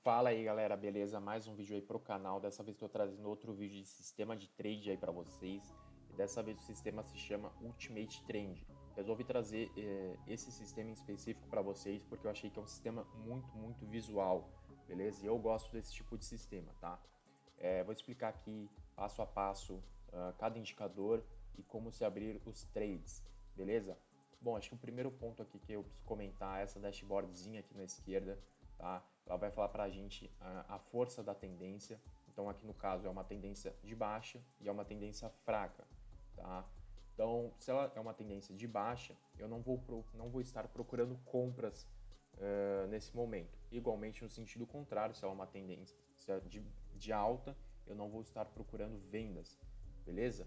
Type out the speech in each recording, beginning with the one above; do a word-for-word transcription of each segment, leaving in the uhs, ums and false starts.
Fala aí galera, beleza? Mais um vídeo aí pro canal. Dessa vez estou trazendo outro vídeo de sistema de trade aí para vocês. E dessa vez o sistema se chama Ultimate Trend. Resolvi trazer eh, esse sistema em específico para vocês porque eu achei que é um sistema muito, muito visual, beleza? E eu gosto desse tipo de sistema, tá? É, vou explicar aqui passo a passo uh, cada indicador e como se abrir os trades, beleza? Bom, acho que o primeiro ponto aqui que eu preciso comentar é essa dashboardzinha aqui na esquerda, tá? Ela vai falar para a gente a força da tendência. Então aqui no caso é uma tendência de baixa e é uma tendência fraca, tá? Então se ela é uma tendência de baixa, eu não vou, pro, não vou estar procurando compras uh, nesse momento. Igualmente no sentido contrário, se ela é uma tendência de, de alta, eu não vou estar procurando vendas, beleza?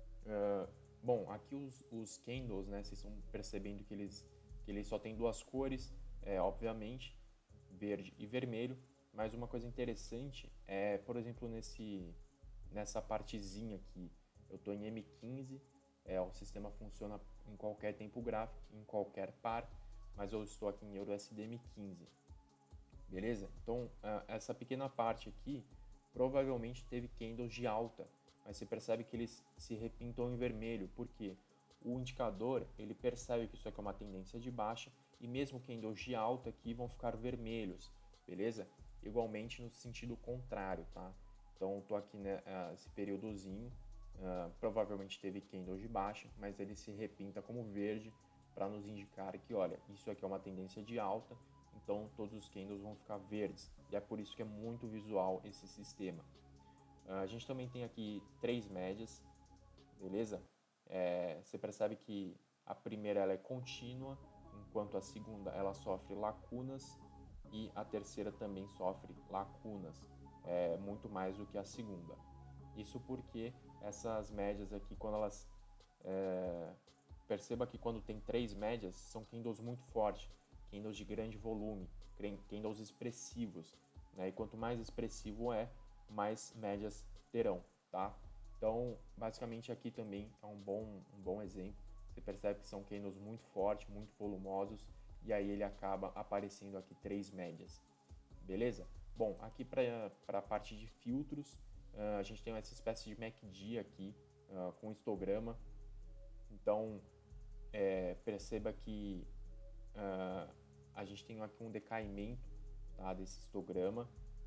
Uh, bom, aqui os, os candles, né, vocês estão percebendo que eles, que eles só tem duas cores, é, obviamente, verde e vermelho, mas uma coisa interessante é, por exemplo, nesse, nessa partezinha aqui, eu estou em M quinze, é, o sistema funciona em qualquer tempo gráfico, em qualquer par, mas eu estou aqui em Euro S D M quinze, beleza? Então, essa pequena parte aqui provavelmente teve candles de alta, mas você percebe que eles se repintam em vermelho, porque o indicador ele percebe que isso aqui é uma tendência de baixa e mesmo candles de alta aqui vão ficar vermelhos, beleza? Igualmente no sentido contrário, tá? Então eu tô aqui nesse períodozinho, uh, provavelmente teve candles de baixa, mas ele se repinta como verde para nos indicar que, olha, isso aqui é uma tendência de alta, então todos os candles vão ficar verdes, e é por isso que é muito visual esse sistema. Uh, a gente também tem aqui três médias, beleza? É, você percebe que a primeira ela é contínua, enquanto a segunda ela sofre lacunas e a terceira também sofre lacunas, é, muito mais do que a segunda. Isso porque essas médias aqui, quando elas... É, perceba que quando tem três médias, são candles muito fortes, candles de grande volume, candles expressivos, né? E quanto mais expressivo é, mais médias terão, tá? Então, basicamente aqui também é um bom, um bom exemplo. Você percebe que são candles muito fortes, muito volumosos, e aí ele acaba aparecendo aqui três médias, beleza? Bom, aqui para a parte de filtros, uh, a gente tem essa espécie de M A C D aqui, uh, com histograma. Então, é, perceba que uh, a gente tem aqui um decaimento, tá, desse histograma.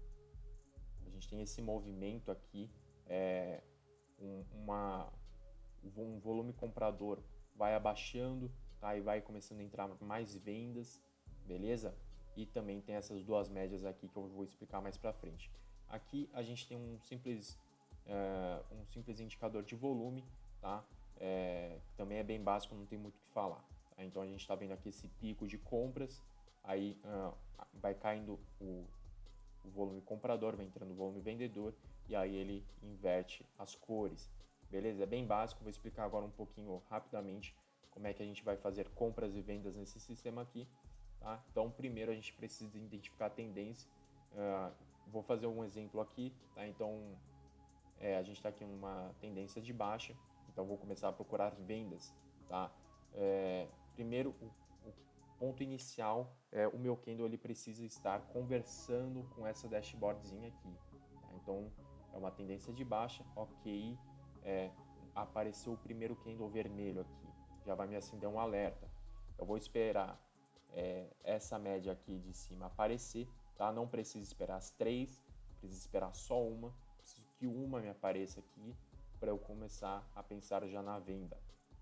A gente tem esse movimento aqui, é, um, uma, um volume comprador vai abaixando, tá, e vai começando a entrar mais vendas, beleza? E também tem essas duas médias aqui que eu vou explicar mais para frente. Aqui a gente tem um simples, é, um simples indicador de volume, tá? É, que também é bem básico, não tem muito o que falar. Tá? Então a gente está vendo aqui esse pico de compras, aí uh, vai caindo o, o volume comprador, vai entrando o volume vendedor e aí ele inverte as cores. Beleza? É bem básico, vou explicar agora um pouquinho rapidamente como é que a gente vai fazer compras e vendas nesse sistema aqui. Tá? Então primeiro a gente precisa identificar a tendência. Uh, vou fazer um exemplo aqui. Tá? Então é, a gente está aqui em uma tendência de baixa. Então vou começar a procurar vendas, tá? É, primeiro, o, o ponto inicial é o meu candle ele precisa estar conversando com essa dashboardzinha aqui. Tá? Então é uma tendência de baixa, ok? É, apareceu o primeiro candle vermelho aqui, já vai me acender um alerta. Eu vou esperar é, essa média aqui de cima aparecer, tá? Não precisa esperar as três, precisa esperar só uma. Preciso que uma me apareça aqui para eu começar a pensar já na venda,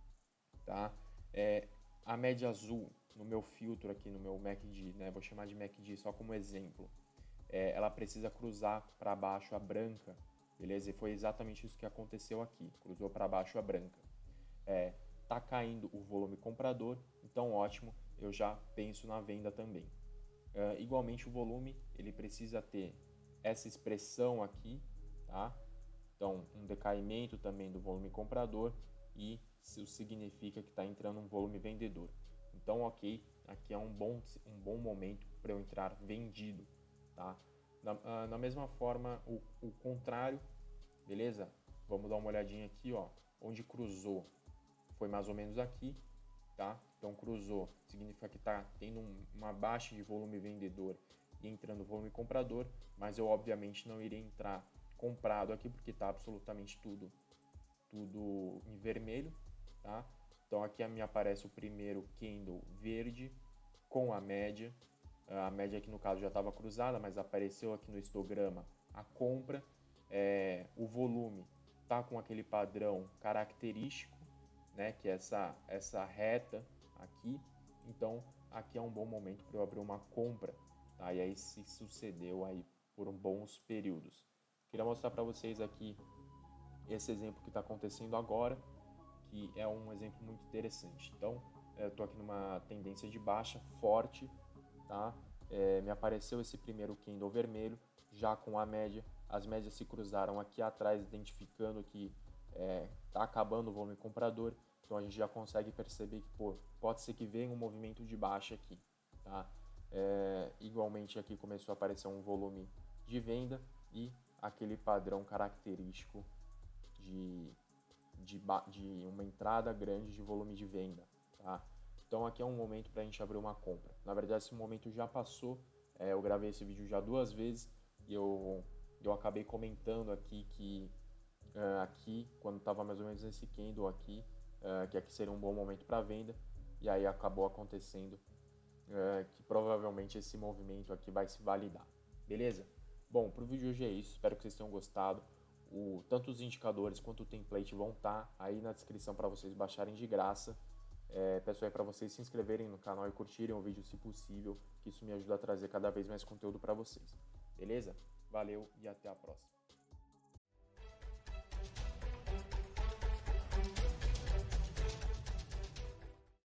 tá? É, a média azul no meu filtro aqui, no meu M A C D, né? Vou chamar de M A C D só como exemplo. É, ela precisa cruzar para baixo a branca, beleza? E foi exatamente isso que aconteceu aqui, cruzou para baixo a branca. É, tá caindo o volume comprador, então ótimo, eu já penso na venda também. É, igualmente o volume, ele precisa ter essa expressão aqui, tá? Então, um decaimento também do volume comprador e isso significa que está entrando um volume vendedor. Então, ok, aqui é um bom, um bom momento para eu entrar vendido, tá? Na, na mesma forma, o, o contrário, beleza? Vamos dar uma olhadinha aqui, ó, onde cruzou. Foi mais ou menos aqui, tá? Então, cruzou, significa que está tendo um, uma baixa de volume vendedor e entrando o volume comprador, mas eu obviamente não irei entrar comprado aqui porque está absolutamente tudo, tudo em vermelho, tá? Então aqui me aparece o primeiro candle verde com a média, a média aqui no caso já estava cruzada, mas apareceu aqui no histograma a compra, é, o volume tá com aquele padrão característico, né, que é essa, essa reta aqui, então aqui é um bom momento para eu abrir uma compra, tá? E aí se sucedeu aí por bons períodos. Queria mostrar para vocês aqui esse exemplo que está acontecendo agora, que é um exemplo muito interessante. Então, eu estou aqui numa tendência de baixa forte, tá? É, me apareceu esse primeiro candle vermelho, já com a média. As médias se cruzaram aqui atrás, identificando que está é, acabando o volume comprador. Então, a gente já consegue perceber que pô, pode ser que venha um movimento de baixa aqui, tá? É, igualmente, aqui começou a aparecer um volume de venda e aquele padrão característico de... De, de uma entrada grande de volume de venda, tá? Então aqui é um momento para a gente abrir uma compra. Na verdade esse momento já passou, é, eu gravei esse vídeo já duas vezes e eu, eu acabei comentando aqui que uh, aqui, quando estava mais ou menos nesse candle aqui, uh, que aqui seria um bom momento para venda, e aí acabou acontecendo uh, que provavelmente esse movimento aqui vai se validar, beleza? Bom, para o vídeo de hoje é isso, espero que vocês tenham gostado. O, tanto os indicadores quanto o template vão estar aí na descrição para vocês baixarem de graça. É, peço aí para vocês se inscreverem no canal e curtirem o vídeo se possível, que isso me ajuda a trazer cada vez mais conteúdo para vocês. Beleza? Valeu e até a próxima.